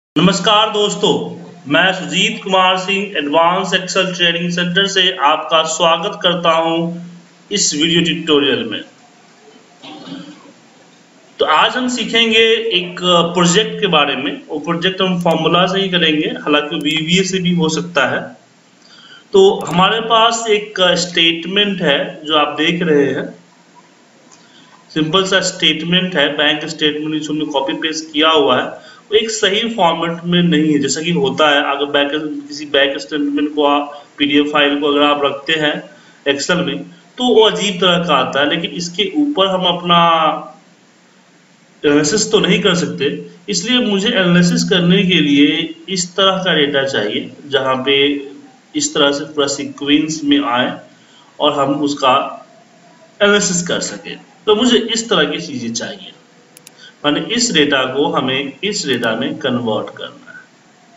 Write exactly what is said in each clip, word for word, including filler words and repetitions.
नमस्कार दोस्तों, मैं Sujeet Kumar Singh advance Excel training centre से आपका स्वागत करता हूं इस वीडियो ट्यूटोरियल में। तो आज हम सीखेंगे एक प्रोजेक्ट के बारे में। वो प्रोजेक्ट हम फॉर्मूला से ही करेंगे, हालांकि वीवीए से भी हो सकता है। तो हमारे पास एक स्टेटमेंट है जो आप देख रहे हैं, सिंपल सा स्टेटमेंट है, बैंक स्टेटमेंट जिसको हमने कॉपी पेस्ट किया हुआ है। वो एक सही फॉर्मेट में नहीं है, जैसा कि होता है अगर बैक किसी बैंक स्टेटमेंट को आप पीडीएफ फाइल को अगर आप रखते हैं एक्सेल में तो वो अजीब तरह का आता है, लेकिन इसके ऊपर हम अपना एनालिसिस तो नहीं कर सकते। इसलिए मुझे एनालिसिस करने के लिए इस तरह का डेटा चाहिए जहाँ पे इस तरह से पूरा सीक्वेंस में आए और हम उसका एनालिसिस कर सके। तो मुझे इस तरह की चीजें चाहिए, माने इस डेटा को हमें इस डेटा में कन्वर्ट करना है।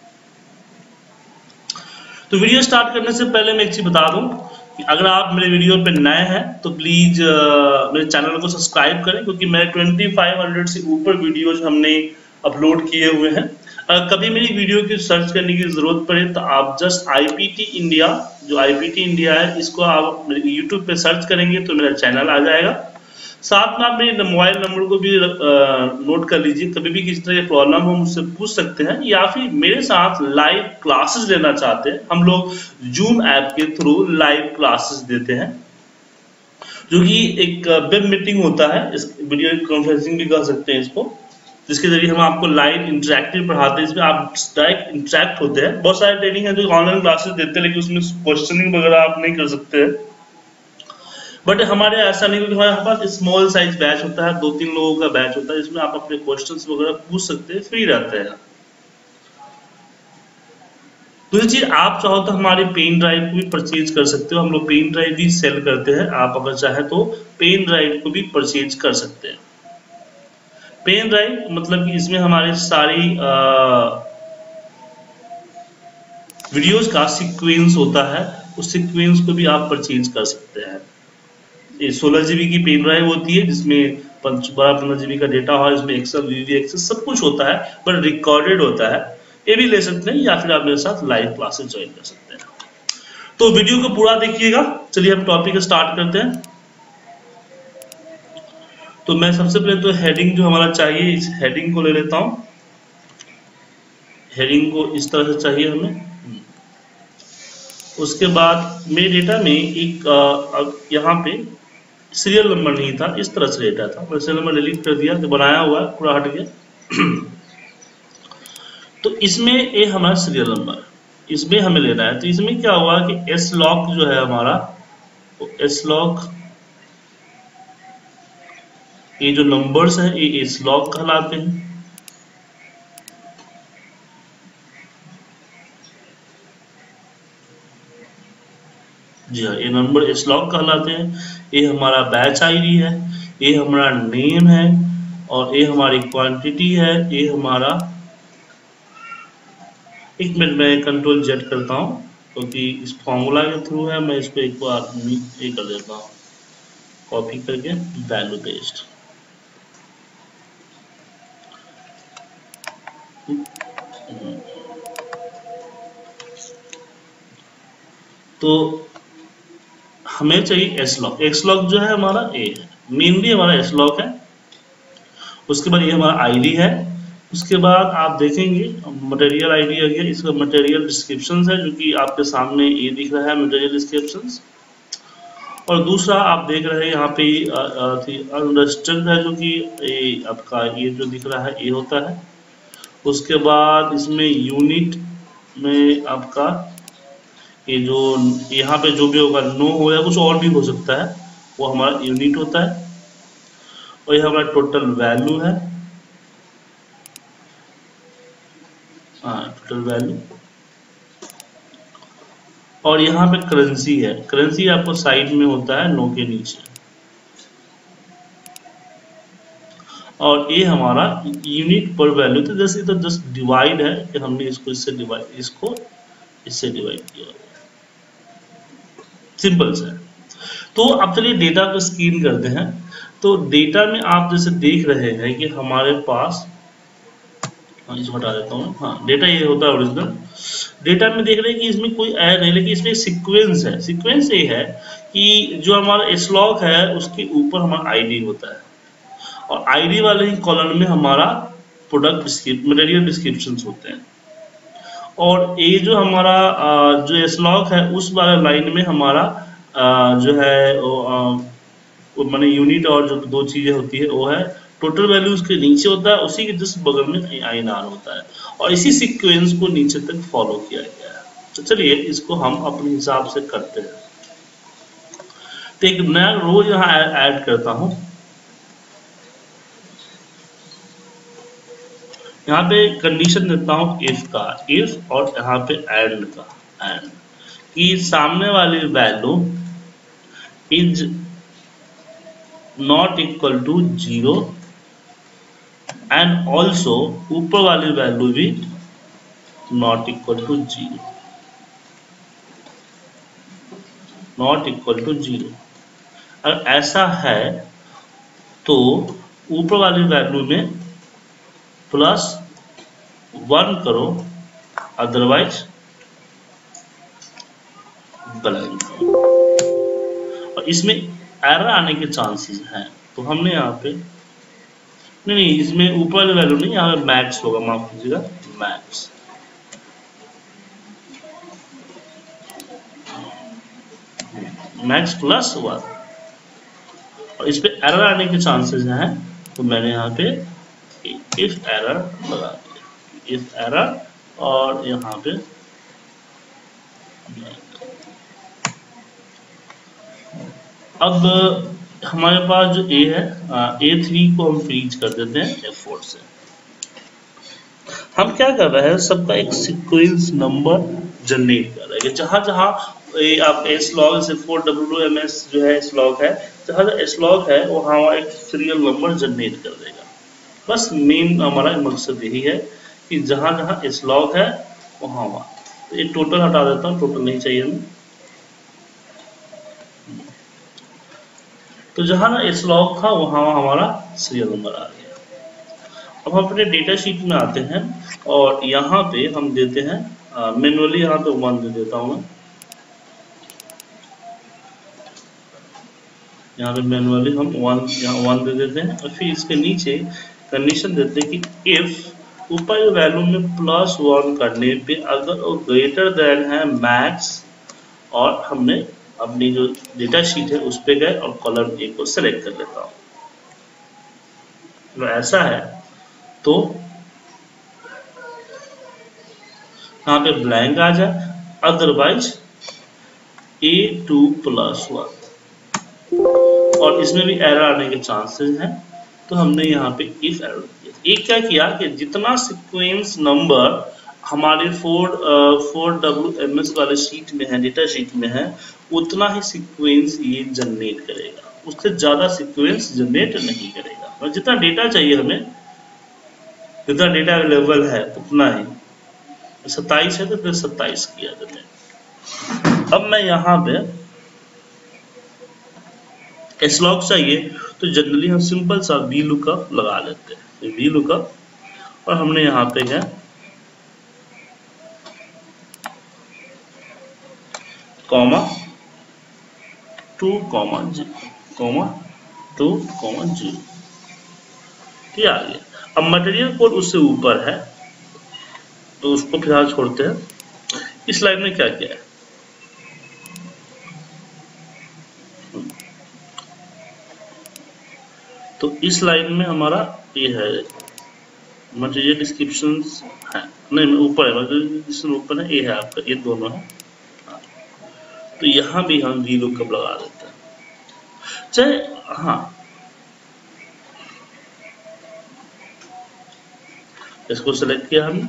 तो वीडियो स्टार्ट करने से पहले मैं एक चीज बता दूं कि अगर आप मेरे वीडियो पे नए हैं तो प्लीज uh, मेरे चैनल को सब्सक्राइब करें, क्योंकि मेरे पच्चीस सौ से ऊपर वीडियोज हमने अपलोड किए हुए हैं। अगर कभी मेरी वीडियो की सर्च करने की जरूरत पड़े तो आप जस्ट आईपीटी इंडिया, जो आईपीटी इंडिया है, इसको आप मेरे यूट्यूब पे सर्च करेंगे तो मेरा चैनल आ जाएगा। साथ में आप मेरे मोबाइल नंबर को भी नोट कर लीजिए, कभी भी किसी तरह की प्रॉब्लम हो मुझसे पूछ सकते हैं, या फिर मेरे साथ लाइव क्लासेस लेना चाहते हैं। हम लोग जूम ऐप के थ्रू लाइव क्लासेस देते हैं, जो कि एक वेब मीटिंग होता है, इस वीडियो कॉन्फ्रेंसिंग भी कह सकते हैं इसको, जिसके जरिए हम आपको लाइव इंटरेक्टिव पढ़ाते हैं। इसमें आप डायरेक्ट इंटरेक्ट होते हैं। बहुत सारे ट्रेनिंग है जो ऑनलाइन क्लासेस देते हैं, लेकिन उसमें क्वेश्चनिंग वगैरह आप नहीं कर सकते हैं। बट हमारे ऐसा नहीं, क्योंकि हमारे पास स्मॉल साइज बैच होता है, दो तीन लोगों का बैच होता है, जिसमें आप अपने क्वेश्चंस वगैरह पूछ सकते हैं, फ्री रहते हैं। दूसरी चीज, आप चाहो तो हमारी पेन ड्राइव को भी परचेज कर सकते हो। हम लोग पेन ड्राइव भी सेल करते हैं, आप अगर चाहे तो पेन ड्राइव को भी परचेज कर सकते हैं। पेन ड्राइव मतलब कि इसमें हमारी सारी वीडियोस का सीक्वेंस होता है, उस सीक्वेंस को भी आप परचेज कर सकते हैं। ये सोलह जीबी की पेन ड्राइव होती है, जिसमें बारह पंद्रह जीबी का डेटा हो, इसमें एक्सेल वीवी एक्सेस सब कुछ होता है, बट रिकॉर्डेड होता है। ये भी ले सकते हैं, या फिर आप मेरे साथ लाइव क्लासेस ज्वाइन कर सकते हैं। तो वीडियो को पूरा देखिएगा। चलिए हम टॉपिक स्टार्ट करते हैं। तो मैं सबसे पहले तो हेडिंग जो हमारा चाहिए, इस हेडिंग को ले लेता हूं। हेडिंग को इस तरह से चाहिए हमें। उसके बाद मेरे डेटा में एक यहाँ पे सीरियल नंबर नहीं था, इस तरह से डेटा था, मैं सीरियल नंबर डिलीट कर दिया, जो बनाया हुआ है पूरा हट गया। तो इसमें ये हमारा सीरियल नंबर, इसमें हमें लेना है। तो इसमें क्या हुआ कि एस लॉक जो है हमारा, तो एस लॉक, ये जो नंबर्स है ये एस लॉक कहलाते हैं। जी हाँ, ये नंबर एस लॉक कहलाते हैं। ये हमारा बैच आईडी है, ये हमारा नेम है, और ये हमारी क्वांटिटी है, ये हमारा, एक मिनट में कंट्रोल जेड करता हूँ क्योंकि तो इस फॉर्मूला के थ्रू है। मैं इसको एक बार ये कर देता हूँ, कॉपी करके वैल्यू पेस्ट। तो हमें चाहिए एस लॉक। एक्स लॉक जो है हमारा ए है, मेनली हमारा एस लॉक है। उसके बाद ये हमारा आईडी है। उसके बाद आप देखेंगे मटेरियल आईडी आ गया, इसका मटेरियल डिस्क्रिप्शंस है, जो कि आपके सामने ये दिख रहा है मटेरियल डिस्क्रिप्शंस। और दूसरा आप देख रहे हैं यहाँ पे अनरजिस्टर्ड है, जो कि ये आपका ये जो दिख रहा है ये होता है। उसके बाद इसमें यूनिट में आपका ये जो यहाँ पे जो भी होगा, नो हो या कुछ और भी हो सकता है, वो हमारा यूनिट होता है। और ये हमारा टोटल वैल्यू है, हाँ टोटल वैल्यू। और यहाँ पे करेंसी है, करेंसी आपको साइड में होता है नो के नीचे। और ये हमारा यूनिट पर वैल्यू, तो जैसे तो जस्ट डिवाइड है कि हमने इसको इससे डिवाइड, इसको इससे डिवाइड किया, सिंपल से। तो अब चलिए डेटा को स्कैन करते हैं। तो डेटा में आप जैसे देख रहे हैं कि हमारे पास हाँ इसको हटा देता हूँ। हाँ डेटा ये होता है ओरिजिनल डेटा में। देख रहे हैं कि इसमें कोई ऐड नहीं, लेकिन इसमें सीक्वेंस है। सीक्वेंस ये है कि जो हमारा एसलॉग है उसके ऊपर हमारा आईडी होता है, और आईडी वाले ही कॉलम में हमारा प्रोडक्ट डिस्क्रिप मटेरियल डिस्क्रिप्शन होते हैं। और ये जो हमारा जो एसलॉग है उस वाले लाइन में हमारा जो है माने यूनिट और जो दो चीजें होती है वो है टोटल वैल्यू उसके नीचे होता है, उसी के जस्ट बगल में आई एन आर होता है, और इसी सीक्वेंस को नीचे तक फॉलो किया गया है। तो चलिए इसको हम अपने हिसाब से करते हैं। तो एक नया रो यहाँ ऐड करता हूं। यहाँ पे कंडीशन देता हूं इफ का, इफ और यहाँ पे एंड का, एंड कि सामने वाली value is not equal to zero and also ऊपर वाली वैल्यू भी not equal to zero, not equal to zero. अगर ऐसा है तो ऊपर वाली वैल्यू में प्लस वन करो, अदरवाइज ब्लैंक करो। और इसमें एरर आने के चांसेस हैं, तो हमने यहाँ पे नहीं नहीं इसमें ऊपर वाली वैल्यू नहीं, यहाँ पे मैक्स होगा, माफ कीजिएगा मैक्स। मैक्स प्लस वन, और इस पे एरर आने के चांसेस हैं, तो मैंने यहाँ पे इफ एरर लगा दिया, इफ एरर, और यहाँ पे अब हमारे पास जो ए है ए थ्री को हम फ्रीज कर देते हैं एफ फोर से। हम क्या कर रहे हैं, सबका एक सीक्वेंस नंबर जनरेट कर रहे हैं। जहां जहां आप एस लॉग जैसे फोर डब्ल्यू एम एस जो है एस लॉग है, जहां एस लॉग है वहां एक सीरियल नंबर जनरेट कर देगा। बस मेन हमारा मकसद यही है कि जहां जहां एस लॉग है वहां वहां। तो ये टोटल हटा देता हूँ, टोटल नहीं चाहिए हमें। तो जहां ना एस लॉग था वहां हमारा सीरियल नंबर आ गया। अब हम अपने डेटा शीट में आते हैं और यहाँ पे हम देते हैं मैनुअली, यहाँ पे वन दे देता हूँ मैं, यहाँ पे मैनुअली हम वन यहाँ वन दे देते हैं। और फिर इसके नीचे कंडीशन देते हैं कि इफ ऊपर वैल्यू में प्लस वन करने पे अगर वो ग्रेटर देन है मैक्स, और हमने अपनी जो डेटा शीट है उस पे गए और कॉलम ए को सेलेक्ट कर लेता हूँ। तो ऐसा है तो यहाँ पे ब्लैंक आ जाए, otherwise A two plus one, और इसमें भी एरर आने के चांसेस हैं, तो हमने यहाँ पे इफ एरर किया। एक क्या किया कि जितना सीक्वेंस नंबर हमारे four four W M S वाले शीट में है, डेटा शीट में है, उतना ही सीक्वेंस ये जनरेट करेगा, उससे ज्यादा सीक्वेंस जनरेट नहीं करेगा। और जितना डेटा चाहिए हमें, जितना डेटा अवेलेबल है उतना ही, सत्ताईस है तो फिर सत्ताईस किया मैंने। अब मैं यहाँ पे एसलॉग चाहिए तो जनरली हम सिंपल सा वी लुकअप लगा लेते हैं, वी लुकअप, और हमने यहाँ पे है comma two comma zero, comma two comma zero, ठीक आ गया। अब मटेरियल कोड उससे ऊपर है तो उसको फिलहाल छोड़ते हैं। इस लाइन में क्या क्या है, तो इस लाइन में हमारा ये है मटेरियल डिस्क्रिप्शन है, नहीं ऊपर है मटेरियल डिस्क्रिप्शन ऊपर है, ये है आपका, ये दोनों है। तो यहां भी हम वी लुकअप लगा देते हैं, चाहे हाँ इसको सेलेक्ट किया हमने,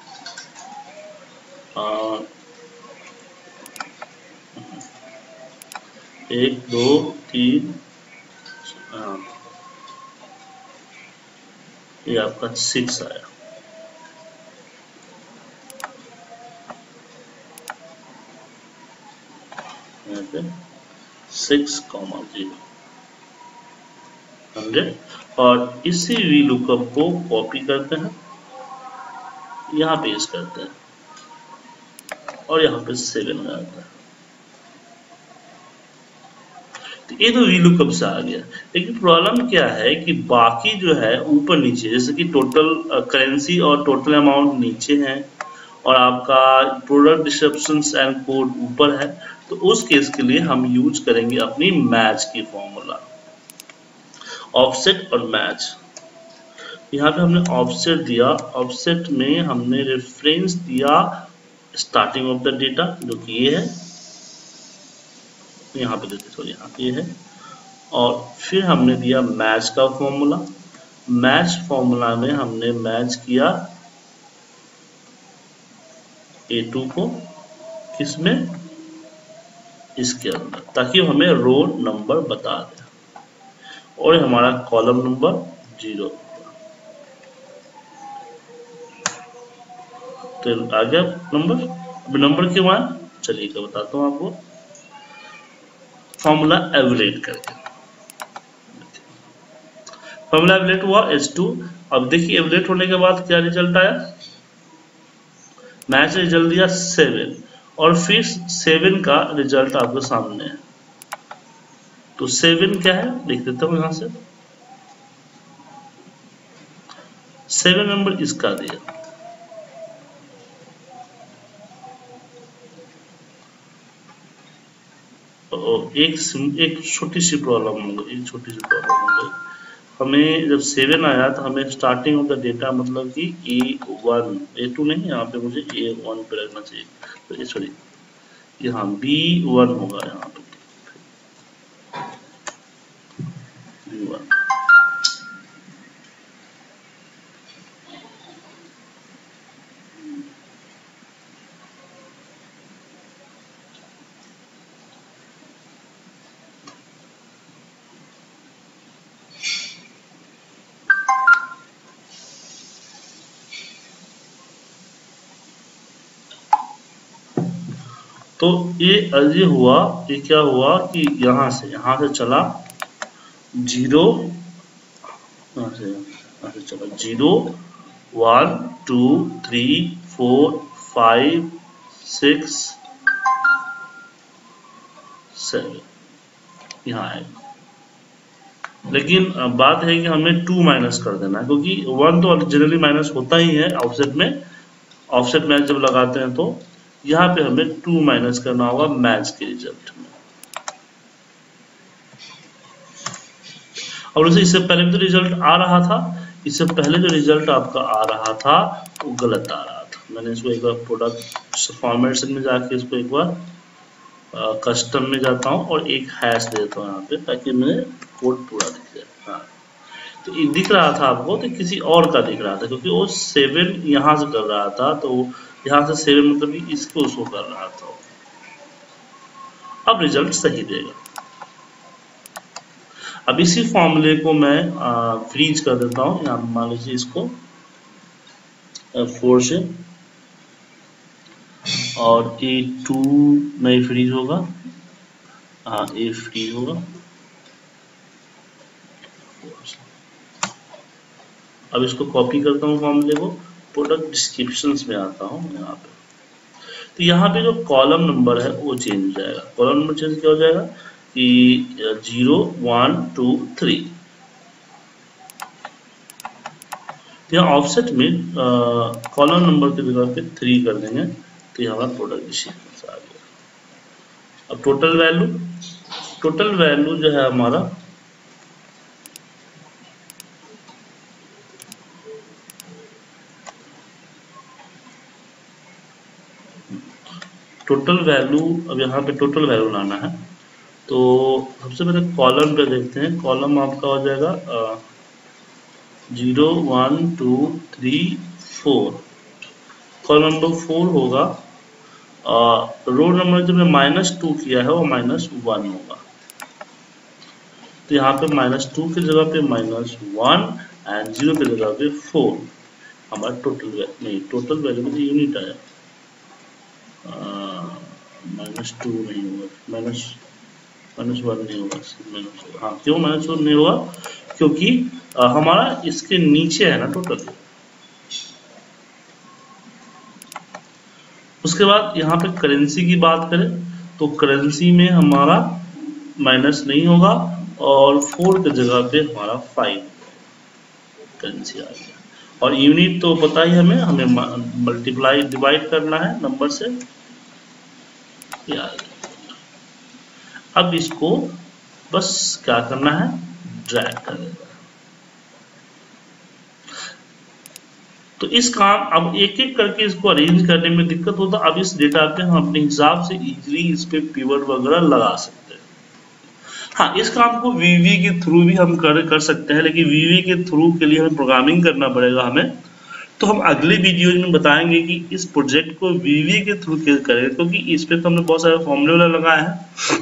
एक दो तीन, हाँ ये आपका सिक्स आया। यहाँ पे सिक्स कॉमा जीरो हंड्रेड, और इसी वी लुकअप को कॉपी करते हैं यहाँ पे यूज करते हैं और यहाँ पे सेवन आ जाता है। तो ये तो वीलुकअप से आ गया, लेकिन प्रॉब्लम क्या है कि बाकी जो है ऊपर नीचे, जैसे कि टोटल करेंसी और टोटल अमाउंट नीचे है और आपका प्रोडक्ट डिस्क्रिप्शंस एंड कोड ऊपर है, तो उस केस के लिए हम यूज करेंगे अपनी मैच की फॉर्मूला, ऑफसेट और मैच। यहाँ पे हमने ऑफसेट दिया, ऑफसेट में हमने रेफरेंस दिया स्टार्टिंग ऑफ द डेटा जो कि ये है, यहाँ पे देखिए सॉरी यहाँ पे ये है, और फिर हमने दिया मैच का फॉर्मूला। मैच फॉर्मूला में हमने मैच किया ए टू को किसमें, इसके अंदर, ताकि हमें रो नंबर बता दे, और हमारा कॉलम नंबर जीरो, तो आ गया नंबर। अब नंबर क्यों आया, चलिए क्या बताता हूँ आपको, फॉर्मूला एवरेट करके। फॉर्मूला एवरेट हुआ एच टू। अब देखिए एवरेट होने के बाद क्या रिजल्ट आया, मैच रिजल्ट दिया सेवन, और फिर सेवन का रिजल्ट आपके सामने है। तो सेवन क्या है लिख देता हूं यहां से, सेवन नंबर इसका दिया। एक एक छोटी सी प्रॉब्लम हो गई, एक छोटी सी प्रॉब्लम हो गई। हमें जब सेवन आया तो हमें स्टार्टिंग ऑफ द डेटा मतलब कि ए वन, ए टू नहीं, यहाँ पे मुझे ए वन पे रखना चाहिए, तो ये सॉरी यहाँ बी वन होगा, यहाँ पे बी वन। तो ये ये हुआ, ये क्या हुआ कि यहाँ से यहाँ से चला जीरो, यहाँ से यहाँ से चला zero one two three four five six seven, यहाँ आएगा। लेकिन बात है कि हमें टू माइनस कर देना है, क्योंकि वन तो जनरली माइनस होता ही है ऑफसेट में, ऑफसेट मैच जब लगाते हैं तो यहाँ पे हमें टू माइनस करना होगा मैच के रिजल्ट में। और उसे इससे पहले भी तो रिजल्ट आ रहा था, इससे पहले जो रिजल्ट आपका आ रहा था वो गलत आ रहा था। मैंने इसको एक बार प्रोडक्ट फॉर्मेशन में जाके इसको एक बार कस्टम में जाता हूँ और एक हैश देता हूँ यहाँ पे, ताकि मेरे कोड पूरा दिख जाए। हाँ, तो ये दिख रहा था आपको, तो किसी और का दिख रहा था, क्योंकि वो सेवन यहाँ से कर रहा था, तो यहाँ से सेवन मतलब कि इसको उसको कर रहा था। अब रिजल्ट सही देगा। अब इसी फॉर्मूले को मैं आ, फ्रीज कर देता हूँ, यहाँ मान लीजिए इसको फोर से, और ए टू नहीं फ्रीज होगा, हाँ ए फ्रीज होगा। अब इसको कॉपी करता हूँ फॉर्मूले को, प्रोडक्ट डिस्क्रिप्शंस में आता हूँ यहाँ पे, तो यहाँ पे जो कॉलम नंबर है वो चेंज हो जाएगा। कॉलम नंबर चेंज क्या हो जाएगा कि जीरो वन टू थ्री, यहाँ ऑफसेट में कॉलम नंबर की जगह पे थ्री कर देंगे, तो यहाँ हमारा प्रोडक्ट डिस्क्रिप्शंस आ गया। अब टोटल वैल्यू, टोटल वैल्यू जो है हमारा टोटल वैल्यू, अब यहाँ पे टोटल वैल्यू लाना है, तो सबसे पहले कॉलम पे देखते हैं। कॉलम आपका हो जाएगा zero one two three four, column number four होगा। रो नंबर जो मैं माइनस टू किया है वो माइनस वन होगा, तो यहाँ पे माइनस टू की जगह पे माइनस वन एंड जीरो की जगह पे फोर, हमारा टोटल वैल्यू नहीं, टोटल वैल्यू में यूनिट आया, माइनस टू नहीं होगा, माइनस माइनस वन नहीं होगा, माइनस, हाँ क्यों माइनस वन नहीं होगा, क्योंकि आ, हमारा इसके नीचे है ना टोटल, उसके बाद यहाँ पे करेंसी की बात करें तो करेंसी में हमारा माइनस नहीं होगा और फोर की जगह पे हमारा फाइव करेंसी आ गया। और यूनिट तो पता ही हमें हमें मल्टीप्लाई डिवाइड करना है नंबर से, ये आ गया। अब इसको बस क्या करना है, ड्रैग कर देना। तो इस काम अब एक एक करके इसको अरेंज करने में दिक्कत होता, अब इस डेटा पे हम अपने हिसाब से इजीली इस पे पिवट वगैरह लगा सकते हैं। हाँ, इस काम को वीवी के थ्रू भी हम कर कर सकते हैं, लेकिन वीवी के थ्रू के लिए हमें प्रोग्रामिंग करना पड़ेगा हमें। तो हम अगले वीडियो में बताएंगे कि इस प्रोजेक्ट को वीवी के थ्रू कैसे करें, क्योंकि इस पे तो हमने बहुत सारे फॉर्मूले लगाए हैं।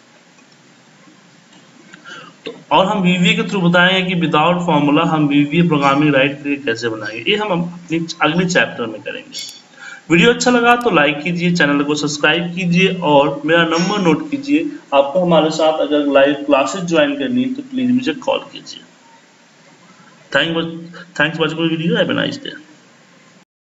तो और हम वीवी के थ्रू बताएंगे कि विदाउट फॉर्मूला हम वीवी प्रोग्रामिंग राइट करके कैसे बनाएंगे, ये हम अपने अगले चैप्टर में करेंगे। वीडियो अच्छा लगा तो लाइक कीजिए, चैनल को सब्सक्राइब कीजिए और मेरा नंबर नोट कीजिए। आपको हमारे साथ अगर लाइव क्लासेस ज्वाइन करनी है तो प्लीज मुझे कॉल कीजिए। Thank thanks for watching video, have a nice day.